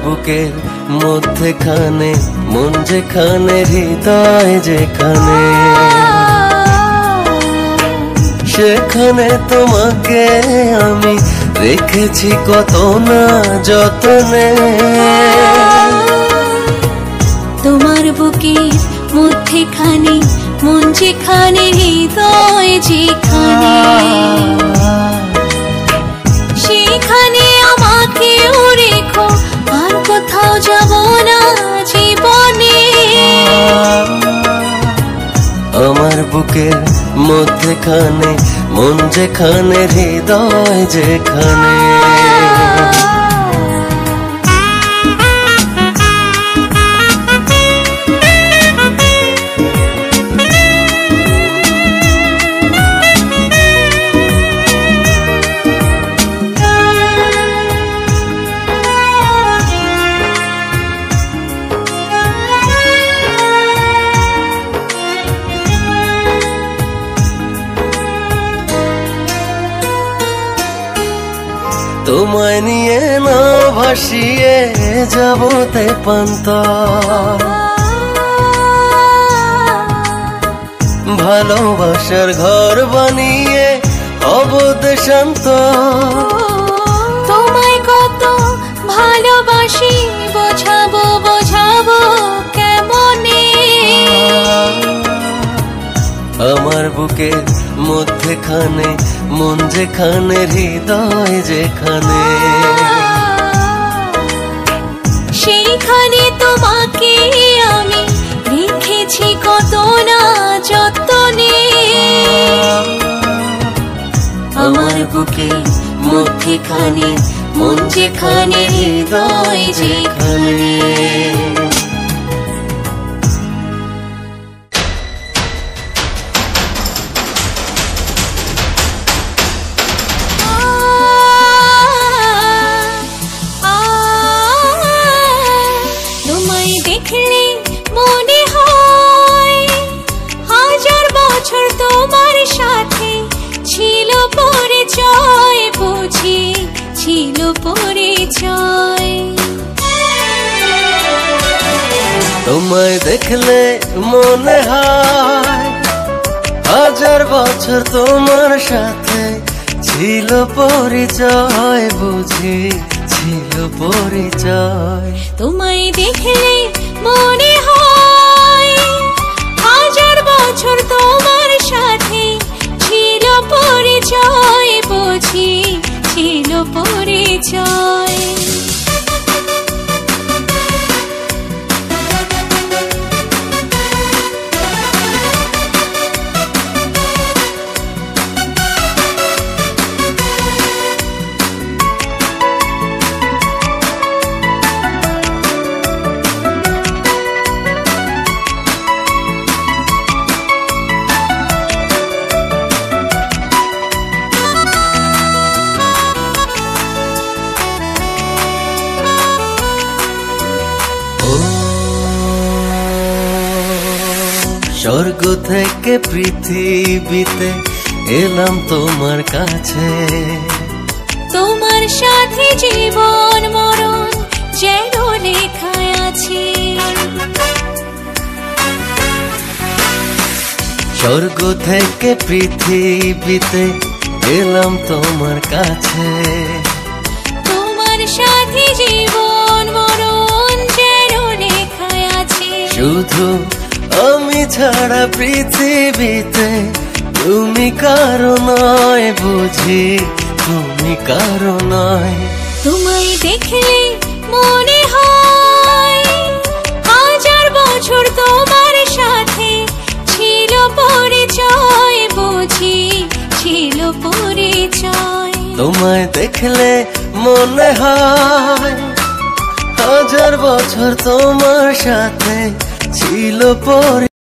বুকের মধ্যেখানে মন যেখানে হৃদয় যেখানে সেখানে তোমাকে আমি রেখেছি কত না যতনে। তোমার বুকের মধ্যেখানে মন যেখানে হৃদয় যেখানে সেখানে আমাকেও রেখো, আর কোথাও যাব না জীবনে। আমার বুকের মধ্যেখানে মন যেখানে হৃদয় যেখানে তোমায় নিয়ে না ভাসিয়ে যাবতে পান্তা, ভালোবাসার ঘর বানিয়ে অবদে শান্ত। তোমায় কত ভালোবাসি বোঝাবো বোঝাবো কেমনে। আমার বুকের মধ্যেখানে মন যেখানে হৃদয় যেখানে সেইখানে তোমাকে আমি রেখেছি কত না যতনে। আমার বুকের মধ্যেখানে মন যেখানে হৃদয় যেখানে। ছিল পরিচয় তোমায় দেখলে মনে হয় হাজার বছর তোমার সাথে ছিল পরিচয়, বুঝি ছিল পরিচয়। তোমায় দেখলে মনে হয় হাজার বছর তোমার সাথে ছিল পরিচয়, বুঝি ছিল পরিচয়। স্বর্গ থেকে পৃথিবীতে এলাম তোমার কাছে, তোমার সাথে জীবন মরণ যেন লেখা আছে। স্বর্গ থেকে পৃথিবীতে এলাম তোমার কাছে, তোমার সাথে জীবন মরণ যেন লেখা আছে। শুধু আমি ছাড়া পৃথিবীতে তুমি কারো নয়, বুঝি তুমি কারো নয়। তোমায় দেখলে মনে হয় হাজার বছর তোমার সাথে ছিল পরিচয়, বুঝি ছিল পরিচয়। তোমায় দেখলে মনে হয় হাজার বছর তোমার সাথে ছিল পরিচয়।